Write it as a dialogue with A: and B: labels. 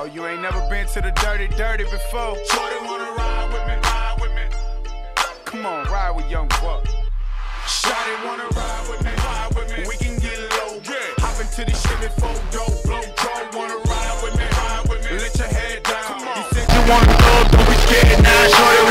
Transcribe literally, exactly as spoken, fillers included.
A: Oh, you ain't never been to the dirty, dirty before?
B: Shorty wanna ride with me, ride with me.
A: Come on, ride with Young Buck.
B: Shorty wanna ride with me, ride with me. We can get low, yeah. Hop into the Chevy four door, blow draw. Wanna ride with me, ride with me. Let your head down. Come on. You said you wanna go, don't be scared now. Shorty